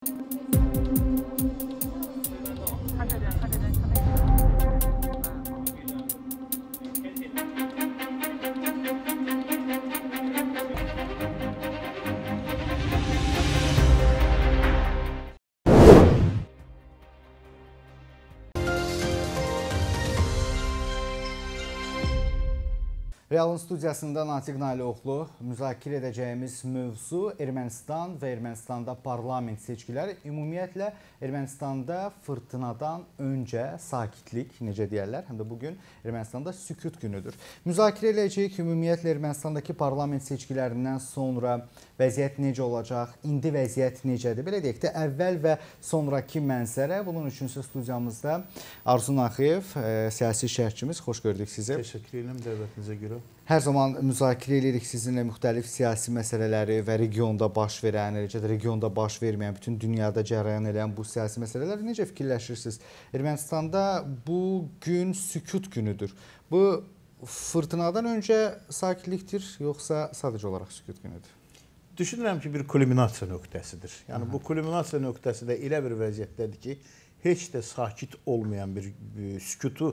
Real'ın studiyasında Natiq Nailioğlu müzakirə edəcəyimiz mövzu Ermənistan və Ermənistanda parlament seçkiləri. Ümumiyyətlə, Ermənistanda fırtınadan öncə sakitlik, necə deyərlər, həm də bugün Ermənistanda sükut günüdür. Müzakirə edəcəyik ümumiyyətlə Ermənistandakı parlament seçkilərindən sonra vəziyyət necə olacaq, indi vəziyyət necədir? Belə deyək də, əvvəl və sonraki mənzərə. Bunun üçüncü studiyamızda Arzu Naxiyev, siyasi şərhçimiz. Xoş gördük sizi. Təşəkkür edirəm dəvətinizə görə. Hər zaman müzakirə edirik sizinlə müxtəlif siyasi məsələləri və regionda baş verən, eləcə də regionda baş verməyən, bütün dünyada cərəyan edən bu siyasi məsələləri necə fikirləşirsiniz? Ermənistanda bu gün sükut günüdür. Bu fırtınadan öncə sakitlikdir, yoxsa sadəcə olaraq sükut günüdür? Düşünürəm ki, bir kulminasiya nöqtəsidir. Yəni bu kulminasiya nöqtəsi də elə bir vəziyyətdədir ki, heç də sakit olmayan bir sükutu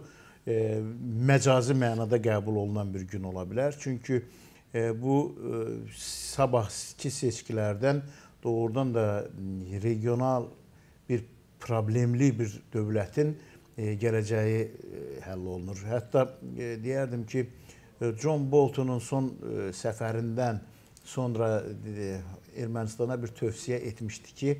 məcazi mənada qəbul olunan bir gün ola bilər. Çünki bu sabahki seçkilərdən doğrudan da regional bir problemli bir dövlətin gələcəyi həll olunur. Hətta deyərdim ki, John Bolton'un son səfərindən sonra Ermənistana bir tövsiyə etmişdi ki,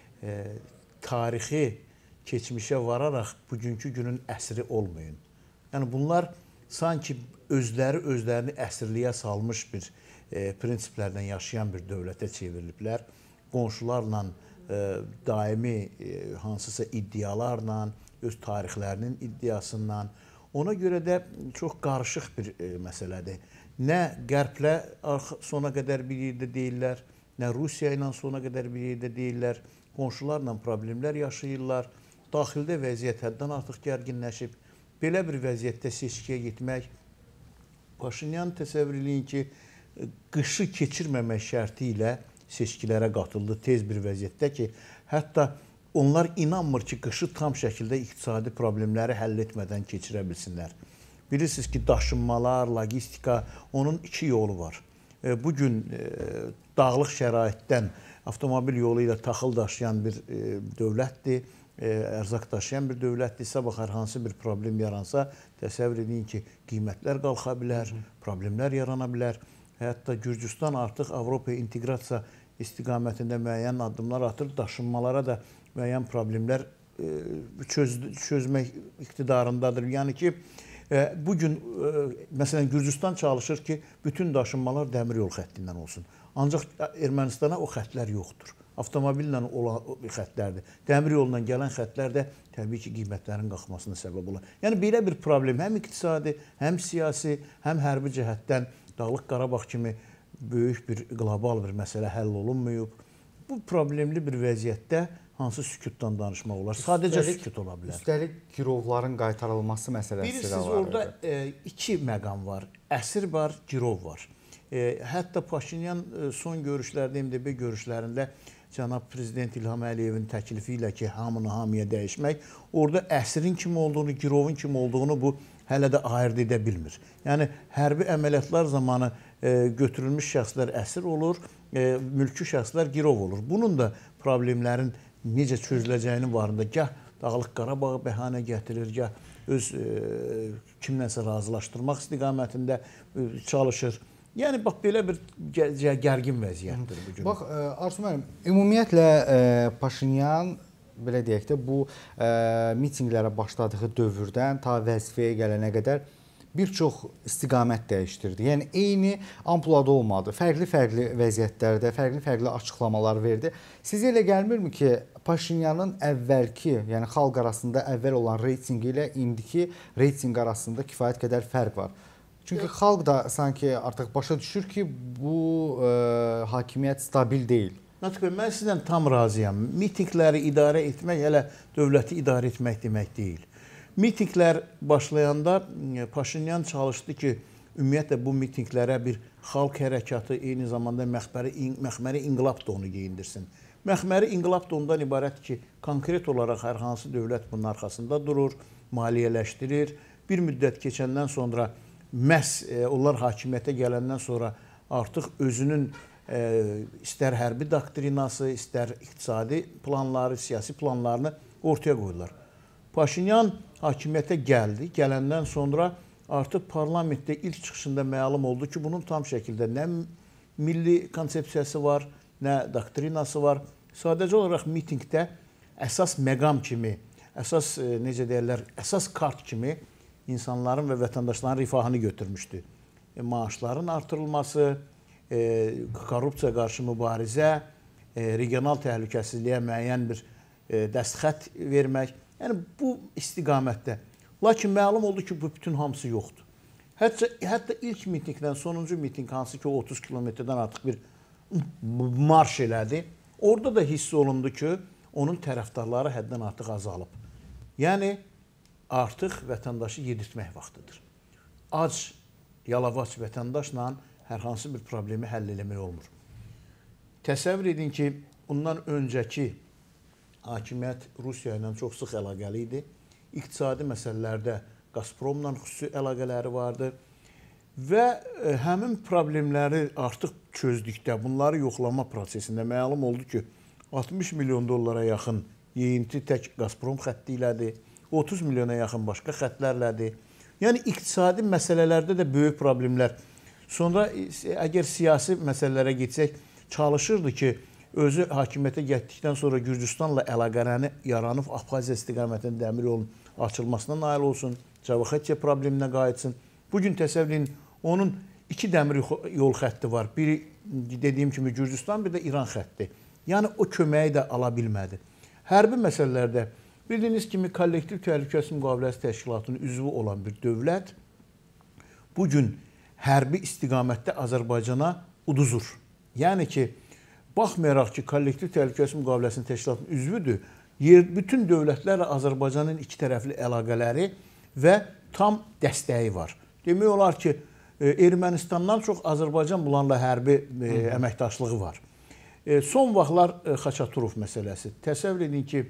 tarixi keçmişə vararaq bugünkü günün əsri olmayın. Yəni bunlar sanki özlərini əsirliyə salmış bir prinsiplərdən yaşayan bir dövlətə çevriliblər. Qonşularla daimi hansısa iddialarla, öz tarixlərinin iddiasından. Ona görə də çox qarışıq bir məsələdir. Nə Qərblə sona qədər bir yerdə deyirlər, nə Rusiya ilə sona qədər bir yerdə deyirlər. Qonşularla problemlər yaşayırlar. Daxildə vəziyyət həddən artıq gərginləşib. Belə bir vəziyyətdə seçkiyə getmək, Paşinyan təsəvvür eləyin ki, qışı keçirməmək şərti ilə seçkilərə qatıldı tez bir vəziyyətdə ki, hətta onlar inanmır ki, qışı tam şəkildə iqtisadi problemləri həll etmədən keçirə bilsinlər. Bilirsiniz ki, daşınmalar, logistika, onun iki yolu var. Bugün dağlıq şəraitdən avtomobil yolu ilə taxıl daşıyan bir dövlətdir. Ərzaq daşıyan bir dövlətdirsə, baxar hansı bir problem yaransa, təsəvvür edin ki, qiymətlər qalxa bilər, problemlər yarana bilər. Hətta Gürcüstan artıq Avropaya inteqrasiya istiqamətində müəyyən addımlar atır, daşınmalara da müəyyən problemlər çözmək iqtidarındadır. Yəni ki, bugün, məsələn, Gürcüstan çalışır ki, bütün daşınmalar dəmir yol xəttindən olsun. Ancaq Ermənistana o xətlər yoxdur. Avtomobillə olan xətlərdir. Dəmir yolla gələn xətlər də təbii ki, qiymətlərin qalxmasına səbəb olur. Yəni, belə bir problem həm iqtisadi, həm siyasi, həm hərbi cəhətdən Dağlıq Qarabağ kimi böyük bir qlobal bir məsələ həll olunmayıb. Bu problemli bir vəziyyətdə hansı sükutdan danışmaq olar? Sadəcə sükut ola bilər. Üstəlik, girovların qaytarılması məsələsi də var. Bilirsiniz, orada iki məqam var. Əsir var, girov var. Hətta Paşinyan son görüşlərdə, MDB görüşlərində cənab Prezident İlham Əliyevin təklifi ilə ki, hamını hamıya dəyişmək, orada əsrin kim olduğunu, girovun kim olduğunu bu hələ də ayırd edə bilmir. Yəni, hərbi əməliyyatlar zamanı götürülmüş şəxslər əsir olur, mülki şəxslər girov olur. Bunun da problemlərin necə çözüləcəyinin varında gah Dağlıq Qarabağı bəhanə gətirir, gah öz kimlənsə razılaşdırmaq istiqamətində çalışır. Yəni, bax, belə bir gərgin vəziyyətdir bu gün. Bax, Arzu müəllim, ümumiyyətlə Paşinyan, belə deyək də, bu mitinqlərə başladığı dövrdən ta vəzifəyə gələnə qədər bir çox istiqamət dəyişdirdi. Yəni, eyni ampulada olmadı. Fərqli-fərqli vəziyyətlərdə, fərqli-fərqli açıqlamalar verdi. Sizə elə gəlmirmi ki, Paşinyanın əvvəlki, yəni xalq arasında əvvəl olan reytingi ilə indiki reyting arasında kifayət qədər fərq var? Çünki xalq da sanki artıq başa düşür ki, bu hakimiyyət stabil deyil. Natiq bəy, mən sizdən tam razıyam. Mitingləri idarə etmək hələ dövləti idarə etmək demək deyil. Mitinglər başlayanda Paşinyan çalışdı ki, ümumiyyətlə bu mitinglərə bir xalq hərəkatı, eyni zamanda məxməri inqilab da onu geyindirsin. Məxməri inqilab da ondan ibarət ki, konkret olaraq hər hansı dövlət bunun arxasında durur, maliyyələşdirir. Bir müddət keçəndən sonra məhz onlar hakimiyyətə gələndən sonra artıq özünün istər hərbi doktrinası, istər iqtisadi planları, siyasi planlarını ortaya qoydular. Paşinyan hakimiyyətə gəldi. Gələndən sonra artıq parlamentdə ilk çıxışında məlum oldu ki, bunun tam şəkildə nə milli konsepsiyası var, nə doktrinası var. Sadəcə olaraq mitinqdə əsas məqam kimi, əsas necə deyirlər, əsas kart kimi insanların və vətəndaşların rifahını götürmüşdü. Maaşların artırılması, korrupsiya qarşı mübarizə, regional təhlükəsizliyə müəyyən bir dəstxət vermək. Yəni bu istiqamətdə. Lakin məlum oldu ki, bu bütün hamısı yoxdur. Hətta ilk mitinqdən sonuncu mitinq, hansı ki, 30 kilometrdən artıq bir marş elədi. Orada da hiss olundu ki, onun tərəfdarları həddən artıq azalıb. Yəni, artıq vətəndaşı yedirtmək vaxtıdır. Ac, yalavac vətəndaşla hər hansı bir problemi həll eləmək olmur. Təsəvvür edin ki, bundan öncəki hakimiyyət Rusiya ilə çox sıx əlaqəli idi. İqtisadi məsələlərdə Gazpromla xüsusi əlaqələri vardı və həmin problemləri artıq çözdükdə, bunları yoxlama prosesində məlum oldu ki, 60 milyon dollara yaxın yeyinti tək Gazprom xətti ilədir, 30 milyona yaxın başqa xətlərlədir. Yəni, iqtisadi məsələlərdə də böyük problemlər. Sonra, əgər siyasi məsələlərə getsək, çalışırdı ki, özü hakimiyyətə getdikdən sonra Gürcüstanla əlaqəni yaranıb Abxaziya istiqamətində dəmir yolun açılmasına nail olsun, Cavaxetiya probleminə qayıtsın. Bugün təsəvvür edin, onun 2 dəmir yol xətti var. Biri, dediyim kimi, Gürcüstan, bir də İran xətti. Yəni, o köməyi də ala bilmədi. Hərbi məsələlərdə, bildiyiniz kimi, kollektiv təhlükəsizlik müqaviləsi təşkilatının üzvü olan bir dövlət bugün hərbi istiqamətdə Azərbaycana uduzur. Yəni ki, baxmayaraq ki, kollektiv təhlükəsizlik müqaviləsinin təşkilatının üzvüdür, bütün dövlətlərlə Azərbaycanın iki tərəfli əlaqələri və tam dəstəyi var. Demək olar ki, Ermənistandan çox Azərbaycan bunlarla hərbi əməkdaşlığı var. Son vaxtlar Xaçaturov məsələsi. Təsəvvür edin ki,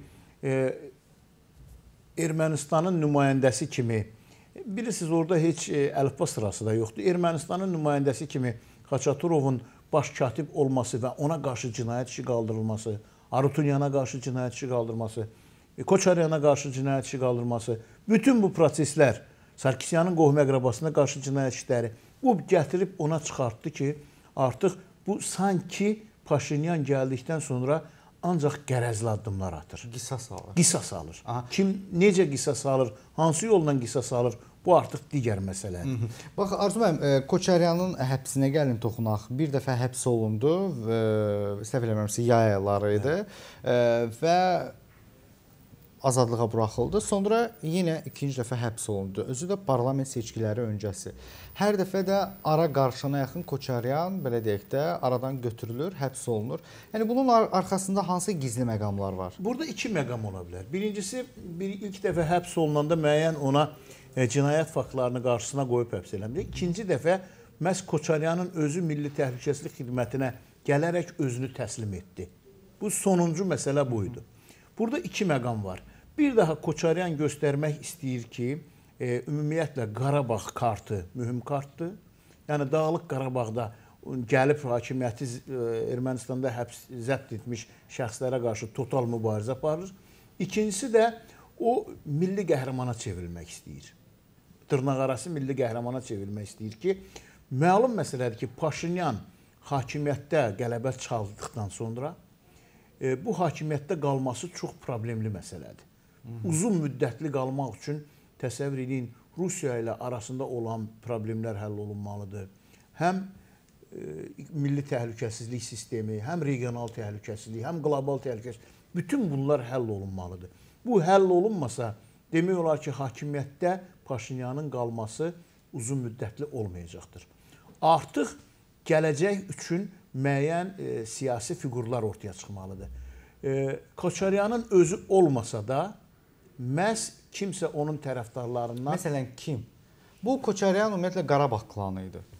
Ermənistanın nümayəndəsi kimi, bilirsiniz, orada heç əlifba sırası da yoxdur. Ermənistanın nümayəndəsi kimi Xaçaturovun baş katib olması və ona qarşı cinayət işi qaldırılması, Arutunyana qarşı cinayət işi qaldırılması, Koçaryana qarşı cinayət işi qaldırılması, bütün bu proseslər, Sarkisyanın qohum əqrabasına qarşı cinayət işləri, bu gətirib ona çıxartdı ki, artıq bu sanki Paşinyan gəldikdən sonra ancaq qərəzli addımlar atır. Qisas alır. Qisas alır. Kim necə qisas alır, hansı yolla qisas alır, bu artıq digər məsələdir. Bax, Arzu müəllim, Koçaryanın həbsinə gəlin toxunaq. Bir dəfə həbs olundu, səhv eləmirəmsə, yay ayları idi və azadlığa buraxıldı. Sonra yenə ikinci dəfə həbs olundu. Özü də parlament seçkiləri öncəsi. Hər dəfə də ara qarşına yaxın Koçaryan, belə deyək də, aradan götürülür, həbs olunur. Yəni, bunun arxasında hansı gizli məqamlar var? Burada iki məqam ola bilər. Birincisi, ilk dəfə həbs olunanda müəyyən ona cinayət faktlarını qarşısına qoyub həbs eləmir. İkinci dəfə məhz Koçaryanın özü Milli Təhlükəsizlik Xidmətinə gələrək özünü təslim etdi. Bu sonuncu məsələ buydu. Burada iki məqam var. Bir daha Koçaryan göstərmək istəyir ki, ümumiyyətlə Qarabağ kartı mühüm kartdır. Yəni, Dağlıq Qarabağda gəlib hakimiyyəti Ermənistanda zəbt etmiş şəxslərə qarşı total mübarizə aparır. İkincisi də o milli qəhrəmana çevrilmək istəyir. Dırnaqarası milli qəhrəmana çevrilmək istəyir ki, məlum məsələdir ki, Paşinyan hakimiyyətdə qələbə çaldıqdan sonra bu hakimiyyətdə qalması çox problemli məsələdir. Uzun müddətli qalmaq üçün təsəvvür edin, Rusiya ilə arasında olan problemlər həll olunmalıdır. Həm milli təhlükəsizlik sistemi, həm regional təhlükəsizlik, həm qlobal təhlükəsizlik, bütün bunlar həll olunmalıdır. Bu həll olunmasa, demək olar ki, hakimiyyətdə Paşinyanın qalması uzun müddətli olmayacaqdır. Artıq gələcək üçün müəyyən siyasi fiqurlar ortaya çıxmalıdır. Koçaryanın özü olmasa da, məhz kimsə onun tərəfdarlarından... Məsələn, kim? Bu Koçaryan ümumiyyətlə Qarabağ klanı idi.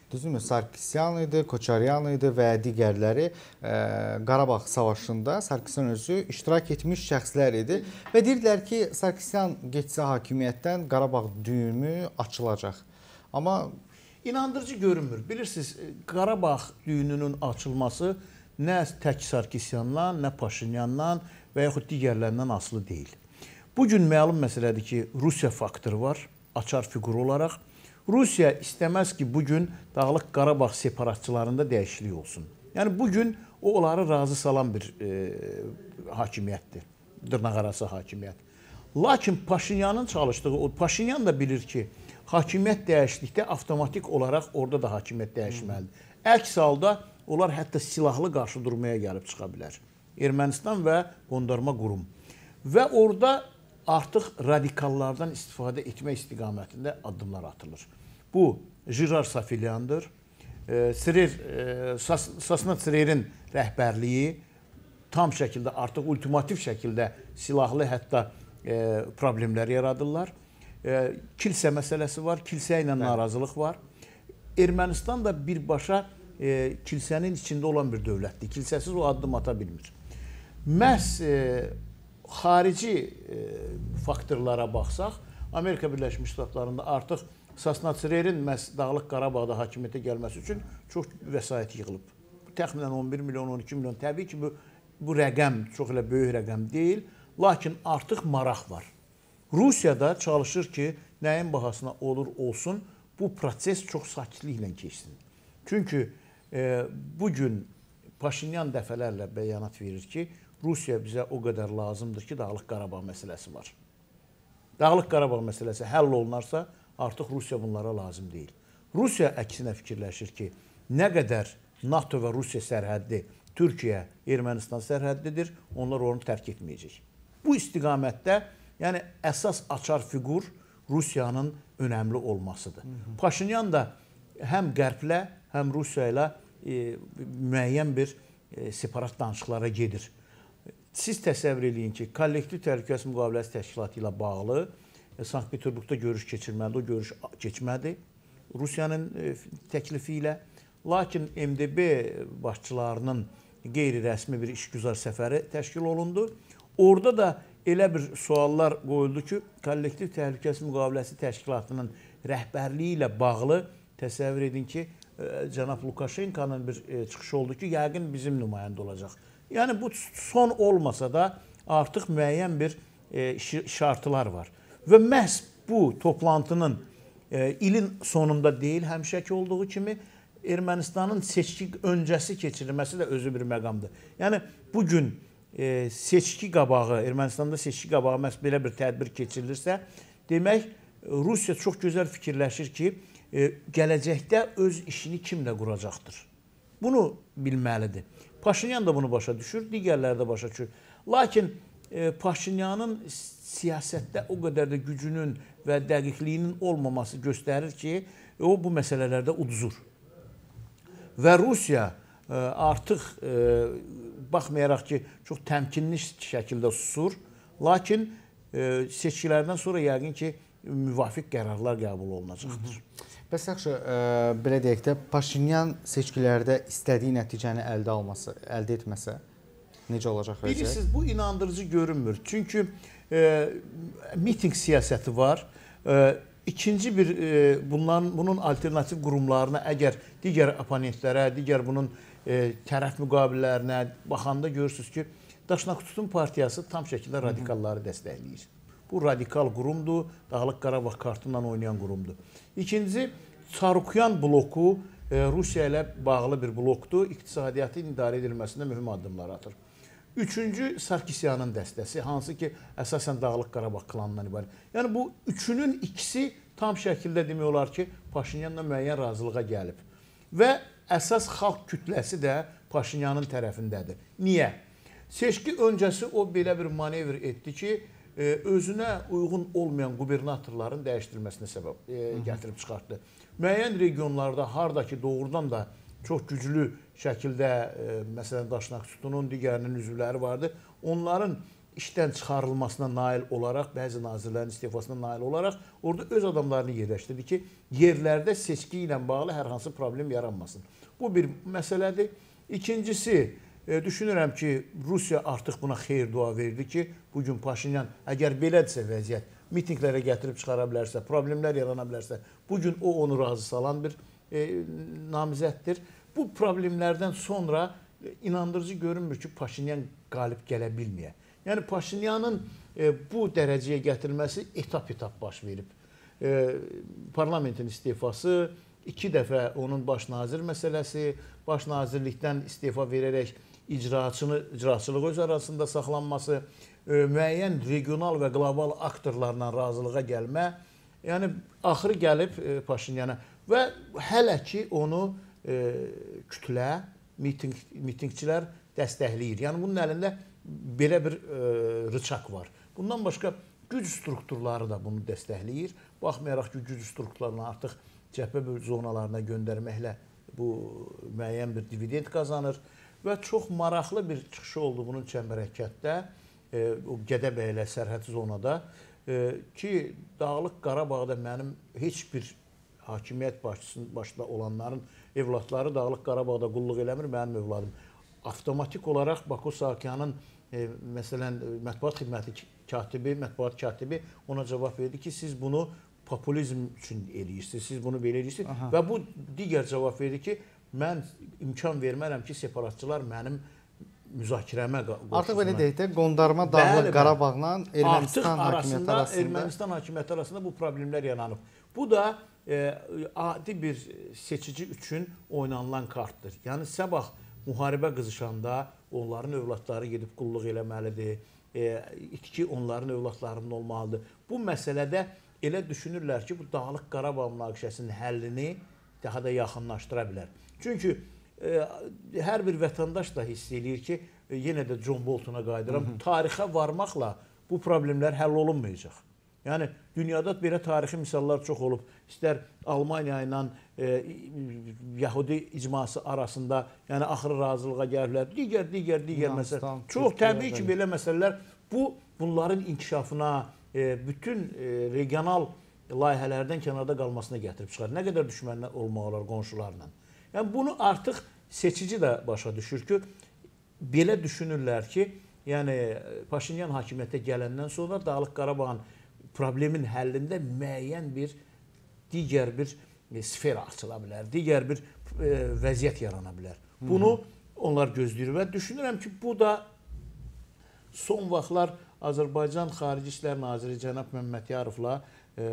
Düzdürmü? Sarkisyan idi, Koçaryan idi və digərləri Qarabağ savaşında Sarkisyan özü iştirak etmiş şəxslər idi və deyirdilər ki, Sarkisyan getsə hakimiyyətdən Qarabağ düyümü açılacaq. Amma inandırıcı görünmür. Bilirsiniz, Qarabağ düyününün açılması nə tək Sarkisyandan, nə Paşinyandan və yaxud digərlərindən asılı deyil. Bugün məlum məsələdir ki, Rusiya faktoru var, açar fiqur olaraq. Rusiya istəməz ki, bugün Dağlıq Qarabağ separatçılarında dəyişiklik olsun. Yəni, bugün o, onları razı salan bir hakimiyyətdir, dırnaqarası hakimiyyət. Lakin Paşinyanın çalışdığı, Paşinyan da bilir ki, hakimiyyət dəyişdikdə avtomatik olaraq orada da hakimiyyət dəyişməlidir. Əks halda onlar hətta silahlı qarşı durmaya gəlib çıxa bilər. Ermənistan və qondarma qurum. Və orada artıq radikallardan istifadə etmək istiqamətində addımlar atılır. Bu, Jirar Safilyandır. Sasna Srerin rəhbərliyi tam şəkildə, artıq ultimativ şəkildə silahlı hətta problemlər yaradırlar. Kilsə məsələsi var, kilsə ilə narazılıq var. Ermənistan da birbaşa kilsənin içində olan bir dövlətdir. Kilsəsiz o addım ata bilmir. Məhz xarici faktorlara baxsaq, Amerika Birləşmiş Ştatlarında artıq Sasna Srerin məhz Dağlıq Qarabağda hakimiyyətə gəlməsi üçün çox vəsait yığılıb. Təxminən 11 milyon, 12 milyon. Təbii ki, bu rəqəm çox elə böyük rəqəm deyil, lakin artıq maraq var. Rusiyada çalışır ki, nəyin bahasına olur olsun, bu proses çox sakitliklə keçsin. Çünki bugün Paşinyan dəfələrlə bəyanat verir ki, Rusiya bizə o qədər lazımdır ki, Dağlıq Qarabağ məsələsi var. Dağlıq Qarabağ məsələsi həll olunarsa, artıq Rusiya bunlara lazım deyil. Rusiya əksinə fikirləşir ki, nə qədər NATO və Rusiya sərhəddi Türkiyə, Ermənistan sərhəddidir, onlar onu tərk etməyəcək. Bu istiqamətdə, yəni əsas açar fiqur Rusiyanın önəmli olmasıdır. Paşinyan da həm Qərblə, həm Rusiya ilə müəyyən bir separat danışıqlara gedir. Siz təsəvvür edin ki, Kollektiv Təhlükəsizlik Müqaviləsi Təşkilatı ilə bağlı Sankt-Peterburqda görüş keçirmədi, o görüş keçmədi Rusiyanın təklifi ilə. Lakin MDB başçılarının qeyri-rəsmi bir işgüzar səfəri təşkil olundu. Orada da elə bir suallar qoyuldu ki, Kollektiv Təhlükəsizlik Müqaviləsi Təşkilatının rəhbərliyi ilə bağlı təsəvvür edin ki, cənab Lukashenkonun bir çıxışı oldu ki, yəqin bizim nümayəndə olacaq. Yəni, bu son olmasa da artıq müəyyən bir şartlar var. Və məhz bu toplantının ilin sonunda deyil, həmişəki olduğu kimi Ermənistanın seçki öncəsi keçirilməsi də özü bir məqamdır. Yəni, bugün seçki qabağı, Ermənistanda seçki qabağı məhz belə bir tədbir keçirilirsə, demək, Rusiya çox gözəl fikirləşir ki, gələcəkdə öz işini kimlə quracaqdır. Bunu bilməlidir. Paşinyan da bunu başa düşür, digərləri də başa düşür. Lakin Paşinyanın siyasətdə o qədər də gücünün və dəqiqliyinin olmaması göstərir ki, o bu məsələlərdə uduzur. Və Rusiya artıq baxmayaraq ki, çox təmkinli şəkildə susur, lakin seçkilərdən sonra yəqin ki, müvafiq qərarlar qəbul olunacaqdır. Bəs yaxşı, belə deyək də, Paşinyan seçkilərdə istədiyi nəticəni əldə etməsə, necə olacaq vəziyyət? Bilirsiniz, bu inandırıcı görünmür. Çünki miting siyasəti var. İkinci bir, bunun alternativ qurumlarına, əgər digər oponentlərə, digər bunun tərəf müqabillərinə baxanda görürsünüz ki, Daşnaqtutun partiyası tam şəkildə radikalları dəstəkləyir. Bu radikal qurumdur, Dağlıq Qarabağ kartından oynayan qurumdur. İkinci, Çarukyan bloku Rusiya ilə bağlı bir blokdur, iqtisadiyyatın idarə edilməsində mühüm addımlar atır. Üçüncü, Sarkisyanın dəstəsi, hansı ki, əsasən Dağlıq Qarabağ klanından ibarət. Yəni, bu üçünün ikisi tam şəkildə demək olar ki, Paşinyanla müəyyən razılığa gəlib. Və əsas xalq kütləsi də Paşinyanın tərəfindədir. Niyə? Seçki öncəsi o belə bir manevr etdi ki, özünə uyğun olmayan qubernatorların dəyişdirilməsinə səbəb gətirib çıxartdı. Müəyyən regionlarda, hardakı doğrudan da çox güclü şəkildə, məsələn, Daşnaqtutunun digərinin üzvləri vardı. Onların işdən çıxarılmasına nail olaraq, bəzi nazirlərin istifasına nail olaraq orada öz adamlarını yerləşdirdi ki, yerlərdə seçki ilə bağlı hər hansı problem yaranmasın. Bu bir məsələdir. İkincisi, düşünürəm ki, Rusiya artıq buna xeyir dua verdi ki, bugün Paşinyan, əgər belədirsə vəziyyət, mitinqlərə gətirib çıxara bilərsə, problemlər yarana bilərsə, bugün o onu razı salan bir namizəddir. Bu problemlərdən sonra inandırıcı görünmür ki, Paşinyan qalib gələ bilməyə. Yəni, Paşinyanın bu dərəcəyə gətirilməsi etap-etap baş verib. Parlamentin istifası, 2 dəfə onun baş nazir məsələsi, baş nazirlikdən istifa verərək icraçılıq öz arasında saxlanması, müəyyən regional və qlobal aktorlarla razılığa gəlmə, yəni axırı gəlib Paşinyana və hələ ki onu kütlə, mitingçilər dəstəkləyir. Yəni bunun əlində belə bir rıçaq var. Bundan başqa güc strukturları da bunu dəstəkləyir. Baxmayaraq ki, güc strukturlarını artıq cəbhə zonalarına göndərməklə bu müəyyən bir dividend qazanır və çox maraqlı bir çıxışı oldu bunun çəmbərəkətdə, Gədəbəylə sərhəd zonada ki, Dağlıq Qarabağda mənim heç bir hakimiyyət başında olanların evlatları Dağlıq Qarabağda qulluq eləmir, mənim evladım. Avtomatik olaraq Baku Saakyanın məsələn mətbuat xidməti katibi, mətbuat katibi ona cavab verdi ki, siz bunu populizm üçün eləyirsiniz, siz bunu belə eləyirsiniz və bu digər cavab verdi ki, mən imkan vermərəm ki, separatçılar mənim müzakirəmə qoşulsunlar. Artıq belə deyək də, qondarma Dağlıq Qarabağla Ermənistan hakimiyyəti arasında bu problemlər yaranıb. Bu da adi bir seçici üçün oynanılan kartdır. Yəni, sabah müharibə qızışanda onların övladları gedib qulluq eləməlidir, itki onların övladlarının olmalıdır. Bu məsələdə elə düşünürlər ki, bu Dağlıq Qarabağ münaqişəsinin həllini daha da yaxınlaşdıra bilər. Çünki hər bir vətəndaş da hiss eləyir ki, yenə də John Bolton'a qayıdıram, tarixə varmaqla bu problemlər həll olunmayacaq. Yəni, dünyada belə tarixi misallar çox olub. İstər Almaniya ilə Yahudi icması arasında, yəni axırı razılığa gəlirlər. Digər məsələ. Çox təbii ki, belə məsələlər bunların inkişafına, bütün regional layihələrdən kənarda qalmasına gətirib çıxar. Nə qədər düşmənlər olmaq olar qonşularla. Yəni, bunu artıq seçici də başa düşür ki, belə düşünürlər ki, yəni Paşinyan hakimiyyətə gələndən sonra Dağlıq Qarabağın problemin həllində müəyyən bir digər bir sfera açıla bilər, digər bir vəziyyət yarana bilər. Bunu onlar gözləyir və düşünürəm ki, bu da son vaxtlar Azərbaycan Xarici İşlər Naziri cənab Məmmədyarovla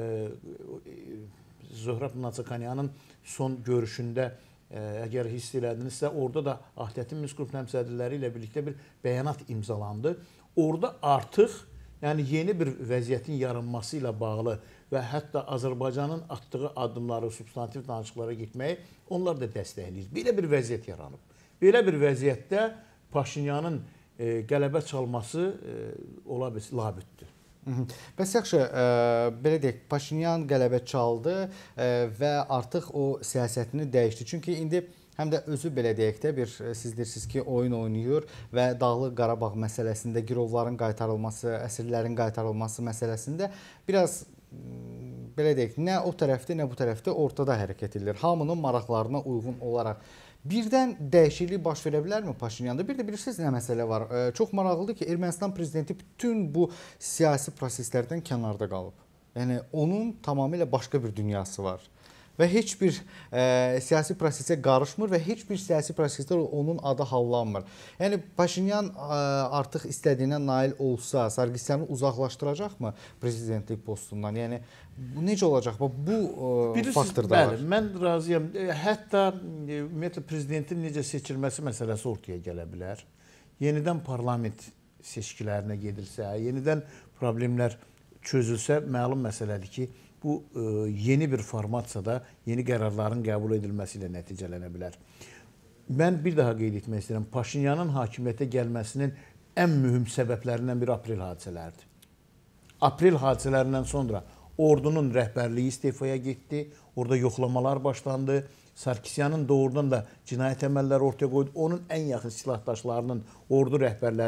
Zöhrəb Naçakanyanın son görüşündə əgər hiss elədinizsə, orada da Ahdətin Minsk qrup həmsədrləri ilə birlikdə bir bəyanat imzalandı. Orada artıq yeni bir vəziyyətin yaranması ilə bağlı və hətta Azərbaycanın atdığı addımları, substantiv danışıqlara getməyi onlar da dəstəkləyir. Belə bir vəziyyət yaranıb. Belə bir vəziyyətdə Paşinyanın qələbə çalması ola bilsin, labüddür. Bəs yaxşı, belə deyək, Paşinyan qələbə çaldı və artıq o siyasətini dəyişdi. Çünki indi həm də özü belə deyək də siz deyirsiniz ki, oyun oynayır və Dağlıq Qarabağ məsələsində girovların qaytarılması, əsirlərin qaytarılması məsələsində biraz belə deyək, nə o tərəfdə, nə bu tərəfdə ortada hərəkət edilir. Hamının maraqlarına uyğun olaraq. Birdən dəyişiklik baş verə bilərmi Paşinyanda? Bir də bilirsiniz nə məsələ var? Çox maraqlıdır ki, Ermənistan prezidenti bütün bu siyasi proseslərdən kənarda qalıb. Yəni, onun tamamilə başqa bir dünyası var. Və heç bir siyasi prosesə qarışmır və heç bir siyasi prosesdə onun adı hallanmır. Yəni, Paşinyan artıq istədiyinə nail olsa, Sargisyanı uzaqlaşdıracaqmı prezidentlik postundan? Yəni, bu necə olacaq? Bu faktor da var. Bəli, mən razıyam. Hətta ümumiyyətlə prezidentin necə seçilməsi məsələsi ortaya gələ bilər. Yenidən parlament seçkilərinə gedilsə, yenidən problemlər çözülsə, məlum məsələdir ki, bu yeni bir formatsiyada yeni qərarların qəbul edilməsi ilə nəticələnə bilər. Mən bir daha qeyd etmək istəyirəm. Paşinyanın hakimiyyətə gəlməsinin ən mühüm səbəblərindən biri aprel hadisələridir. Aprel hadisələrindən sonra ordunun rəhbərliyi istifaya getdi, orada yoxlamalar başlandı. Sarkisyanın doğrudan da cinayət əməlləri ortaya qoydu. Onun ən yaxın silahdaşlarının, ordu rəhbərlərinin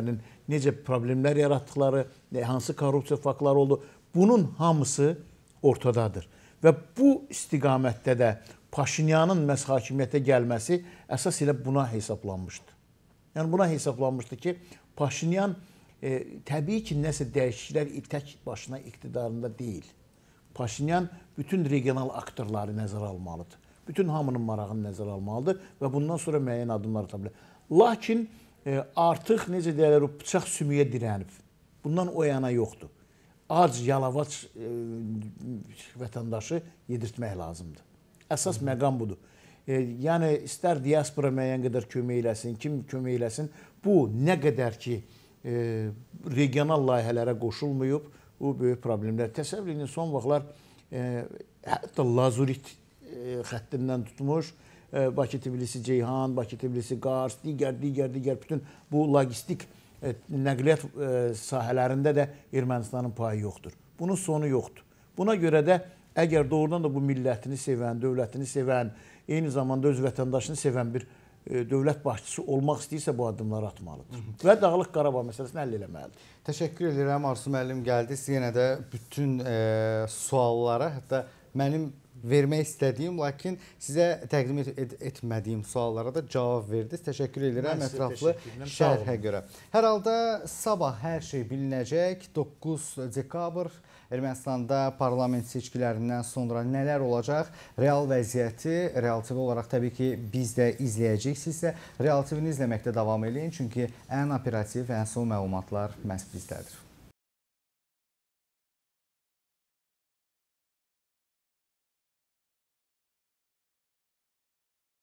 necə problemlər yaratdıkları, hansı korrupsiya faktları oldu. Bunun hamısı ortadadır. Və bu istiqamətdə də Paşinyanın məhz hakimiyyətə gəlməsi əsas ilə buna hesablanmışdı. Yəni buna hesablanmışdı ki, Paşinyan təbii ki, nəsə dəyişikliklər tək başına iqtidarında deyil. Paşinyan bütün regional aktorları nəzərə almalıdır. Bütün hamının marağını nəzərə almalıdır və bundan sonra müəyyən addımlar ata bilər. Lakin artıq necə deyirlər, o bıçaq sümüyə dirənib. Bundan o yana yoxdur. Ac, yalavac vətəndaşı yedirtmək lazımdır. Əsas məqam budur. Yəni, istər diaspora müəyyən qədər kömək eləsin, kim kömək eləsin, bu nə qədər ki, regional layihələrə qoşulmayıb, bu böyük problemlər. Təsəvvür edin, son vaxtlar hətta Lazurit xəttindən tutmuş, Bakı-Tbilisi-Ceyhan, Bakı-Tbilisi-Qars, digər bütün bu logistik nəqliyyat sahələrində də Ermənistanın payı yoxdur. Bunun sonu yoxdur. Buna görə də əgər doğrudan da bu millətini sevən, dövlətini sevən, eyni zamanda öz vətəndaşını sevən bir dövlət başçısı olmaq istəyirsə bu addımları atmalıdır. Və Dağlıq Qarabağ məsələsini həll eləməlidir. Təşəkkür edirəm, Arzu müəllim gəldiniz. Yenə də bütün suallara, hətta mənim vermək istədiyim, lakin sizə təqdim etmədiyim suallara da cavab verdiniz. Təşəkkür edirəm ətraflı şərhə görə. Hər halda sabah hər şey bilinəcək. 9 dekabr Ermənistanda parlament seçkilərindən sonra nələr olacaq? Real vəziyyəti, realtiv olaraq təbii ki, biz də izləyəcəyik. Siz də realtivini izləməkdə davam edin. Çünki ən operativ, ən son məlumatlar məhz bizdədir.